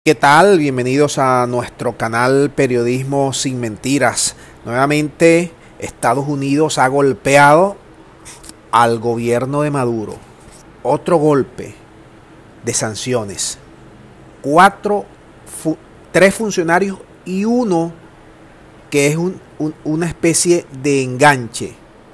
¿Qué tal? Bienvenidos a nuestro canal Periodismo Sin Mentiras. Nuevamente, Estados Unidos ha golpeado al gobierno de Maduro. Otro golpe de sanciones. Tres funcionarios y uno que es una especie de enganche.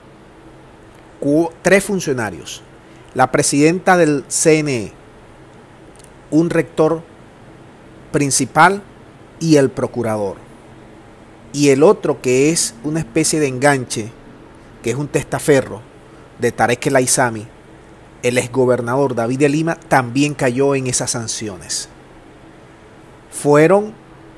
Tres funcionarios. La presidenta del CNE, un rector principal y el procurador. Y el otro que es una especie de enganche, que es un testaferro de Tarek El Aissami, el exgobernador David de Lima, también cayó en esas sanciones. Fueron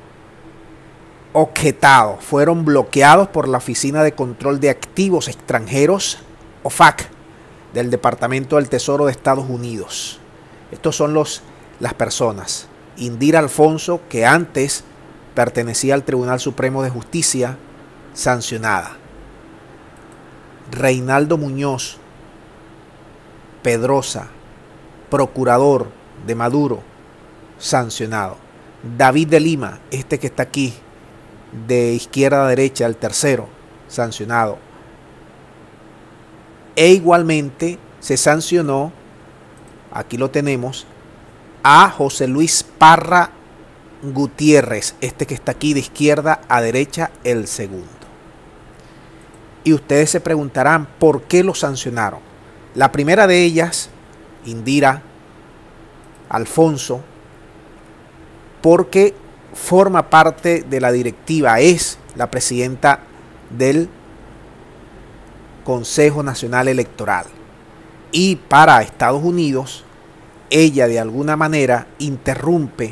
objetados, fueron bloqueados por la Oficina de Control de Activos Extranjeros, OFAC, del Departamento del Tesoro de Estados Unidos. Estos son las personas. Indira Alfonso, que antes pertenecía al Tribunal Supremo de Justicia, sancionada. Reinaldo Muñoz Pedrosa, procurador de Maduro, sancionado. David de Lima, este que está aquí, de izquierda a derecha, el tercero, sancionado. E igualmente se sancionó, aquí lo tenemos, a José Luis Parra Gutiérrez, este que está aquí de izquierda a derecha, el segundo. Y ustedes se preguntarán por qué lo sancionaron. La primera de ellas, Indira Alfonso, porque forma parte de la directiva, es la presidenta del Consejo Nacional Electoral. Y para Estados Unidos, ella de alguna manera interrumpe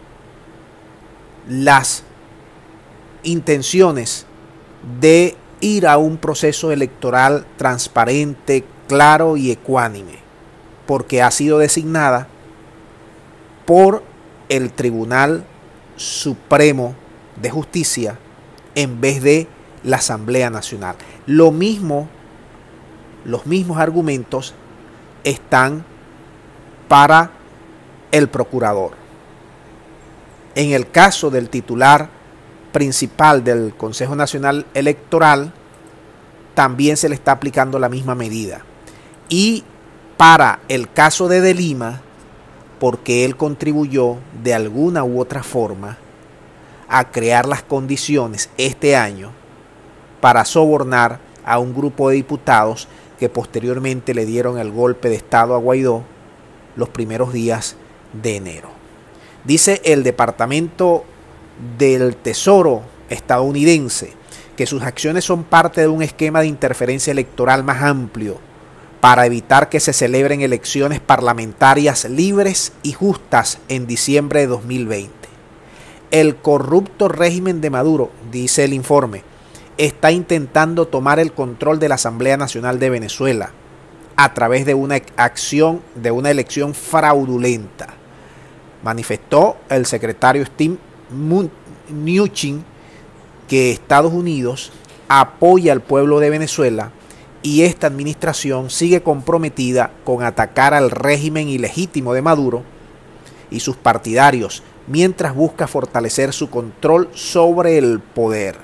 las intenciones de ir a un proceso electoral transparente, claro y ecuánime, porque ha sido designada por el Tribunal Supremo de Justicia en vez de la Asamblea Nacional. Los mismos argumentos están para el procurador. En el caso del titular principal del Consejo Nacional Electoral, también se le está aplicando la misma medida. Y para el caso de Lima, porque él contribuyó de alguna u otra forma a crear las condiciones este año para sobornar a un grupo de diputados que posteriormente le dieron el golpe de Estado a Guaidó los primeros días de enero. Dice el Departamento del Tesoro estadounidense que sus acciones son parte de un esquema de interferencia electoral más amplio para evitar que se celebren elecciones parlamentarias libres y justas en diciembre de 2020. El corrupto régimen de Maduro, dice el informe, está intentando tomar el control de la Asamblea Nacional de Venezuela a través de una elección fraudulenta, manifestó el secretario Steve Mnuchin, que Estados Unidos apoya al pueblo de Venezuela y esta administración sigue comprometida con atacar al régimen ilegítimo de Maduro y sus partidarios mientras busca fortalecer su control sobre el poder.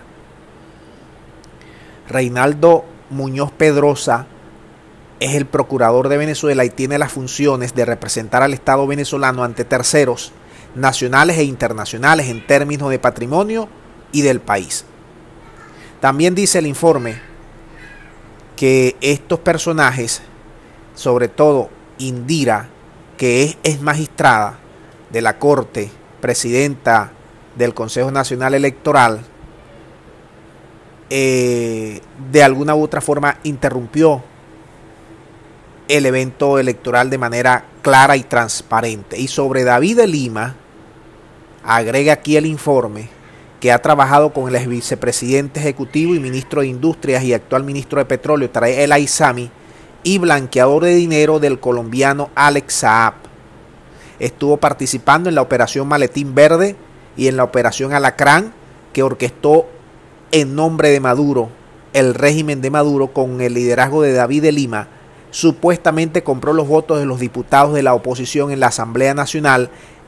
Reinaldo Muñoz Pedrosa es el procurador de Venezuela y tiene las funciones de representar al Estado venezolano ante terceros, nacionales e internacionales en términos de patrimonio y del país. También dice el informe que estos personajes, sobre todo Indira, que es magistrada de la Corte, presidenta del Consejo Nacional Electoral, de alguna u otra forma interrumpió el evento electoral de manera clara y transparente. Y sobre David de Lima, agrega aquí el informe que ha trabajado con el ex vicepresidente ejecutivo y ministro de Industrias y actual ministro de Petróleo, Tarek El Aissami, y blanqueador de dinero del colombiano Alex Saab. Estuvo participando en la operación Maletín Verde y en la operación Alacrán, que orquestó en nombre de Maduro, el régimen de Maduro, con el liderazgo de David de Lima, supuestamente compró los votos de los diputados de la oposición en la Asamblea Nacional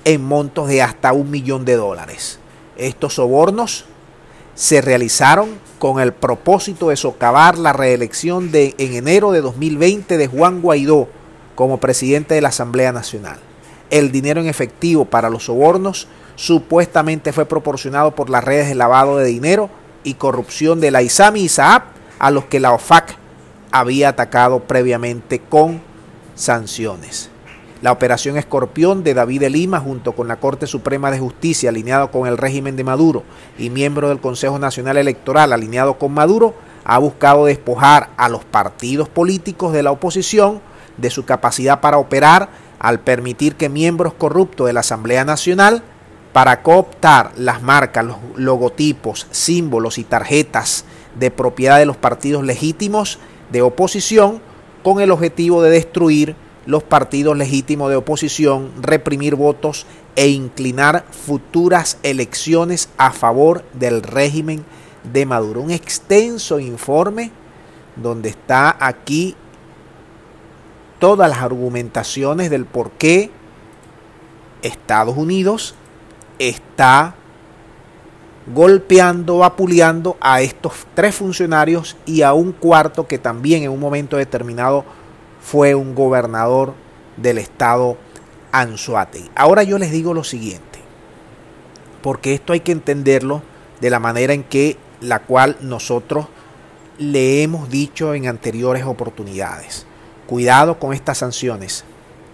en montos de hasta $1 millón. Estos sobornos se realizaron con el propósito de socavar la reelección en enero de 2020 de Juan Guaidó como presidente de la Asamblea Nacional. El dinero en efectivo para los sobornos supuestamente fue proporcionado por las redes de lavado de dinero y corrupción de la ISAMI y SAAP, a los que la OFAC había atacado previamente con sanciones. La operación Escorpión de David de Lima, junto con la Corte Suprema de Justicia, alineado con el régimen de Maduro, y miembro del Consejo Nacional Electoral, alineado con Maduro, ha buscado despojar a los partidos políticos de la oposición de su capacidad para operar, al permitir que miembros corruptos de la Asamblea Nacional, para cooptar las marcas, los logotipos, símbolos y tarjetas de propiedad de los partidos legítimos de oposición, con el objetivo de destruir los partidos legítimos de oposición, reprimir votos e inclinar futuras elecciones a favor del régimen de Maduro. Un extenso informe donde está aquí todas las argumentaciones del por qué Estados Unidos está golpeando, vapuleando a estos 3 funcionarios y a un cuarto que también en un momento determinado fue un gobernador del estado Anzoátegui. Ahora yo les digo lo siguiente, porque esto hay que entenderlo de la manera en que la cual nosotros le hemos dicho en anteriores oportunidades. Cuidado con estas sanciones.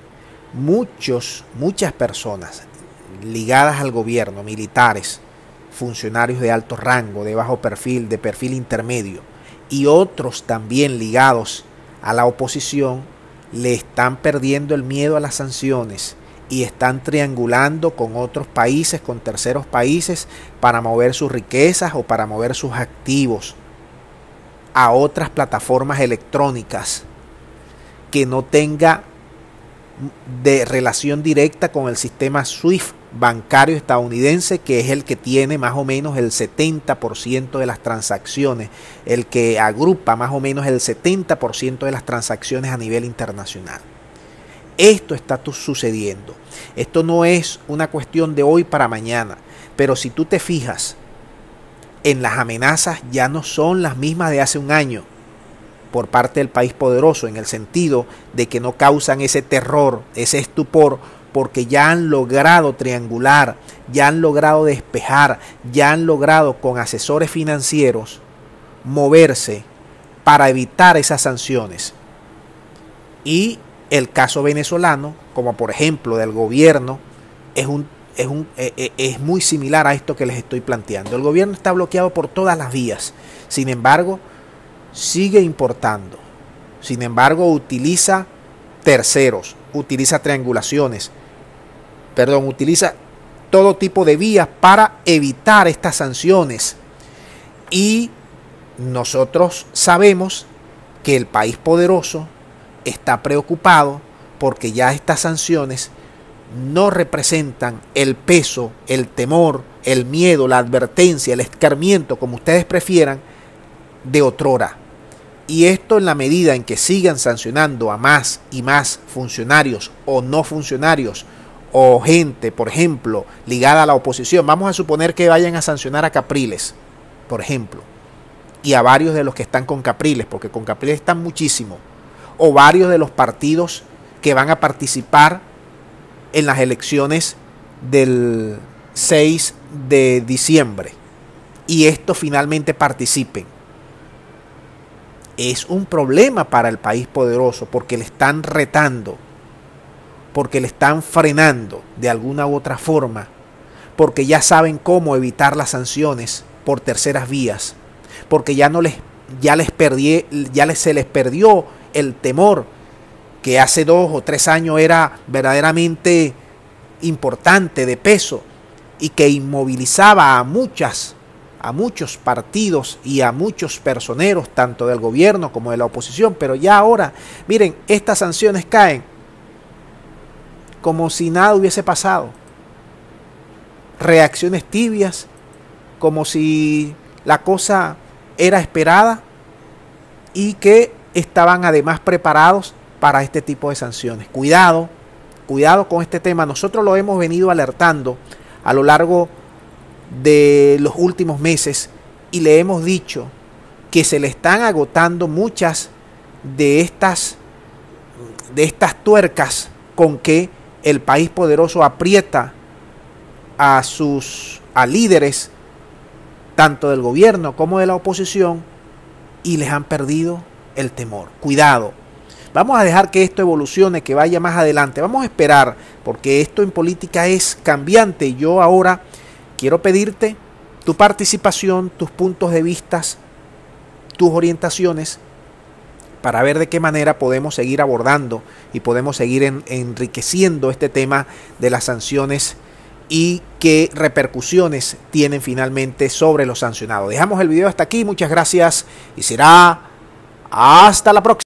Muchas personas ligadas al gobierno, militares, funcionarios de alto rango, de bajo perfil, de perfil intermedio, y otros también ligados a la oposición, le están perdiendo el miedo a las sanciones y están triangulando con otros países, con terceros países, para mover sus riquezas o para mover sus activos a otras plataformas electrónicas que no tenga de relación directa con el sistema SWIFT bancario estadounidense, que es el que tiene más o menos el 70% de las transacciones, el que agrupa más o menos el 70% de las transacciones a nivel internacional. Esto está sucediendo. Esto no es una cuestión de hoy para mañana, pero si tú te fijas en las amenazas, ya no son las mismas de hace un año por parte del país poderoso, en el sentido de que no causan ese terror, ese estupor, porque ya han logrado triangular, ya han logrado despejar, ya han logrado con asesores financieros moverse para evitar esas sanciones. Y el caso venezolano, como por ejemplo del gobierno, es muy similar a esto que les estoy planteando. El gobierno está bloqueado por todas las vías, sin embargo sigue importando, sin embargo utiliza terceros, utiliza triangulaciones, utiliza todo tipo de vías para evitar estas sanciones. Y nosotros sabemos que el país poderoso está preocupado porque ya estas sanciones no representan el peso, el temor, el miedo, la advertencia, el escarmiento, como ustedes prefieran, de otrora. Y esto, en la medida en que sigan sancionando a más y más funcionarios o no funcionarios o gente, por ejemplo, ligada a la oposición. Vamos a suponer que vayan a sancionar a Capriles, por ejemplo, y a varios de los que están con Capriles, porque con Capriles están muchísimos, o varios de los partidos que van a participar en las elecciones del 6 de diciembre, y estos finalmente participen. Es un problema para el país poderoso, porque le están retando, porque le están frenando de alguna u otra forma, porque ya saben cómo evitar las sanciones por terceras vías, porque se les perdió el temor que hace 2 o 3 años era verdaderamente importante, de peso, y que inmovilizaba a muchos partidos y a muchos personeros, tanto del gobierno como de la oposición. Pero ya ahora, miren, estas sanciones caen como si nada hubiese pasado. Reacciones tibias, como si la cosa era esperada y que estaban además preparados para este tipo de sanciones. Cuidado, Cuidado con este tema. Nosotros lo hemos venido alertando a lo largo de los últimos meses y le hemos dicho que se le están agotando muchas de estas tuercas con que el país poderoso aprieta a líderes tanto del gobierno como de la oposición y les han perdido el temor. Cuidado. Vamos a dejar que esto evolucione, que vaya más adelante. Vamos a esperar, porque esto en política es cambiante. Yo ahora quiero pedirte tu participación, tus puntos de vista, tus orientaciones, para ver de qué manera podemos seguir abordando y podemos seguir enriqueciendo este tema de las sanciones y qué repercusiones tienen finalmente sobre los sancionados. Dejamos el video hasta aquí. Muchas gracias y será hasta la próxima.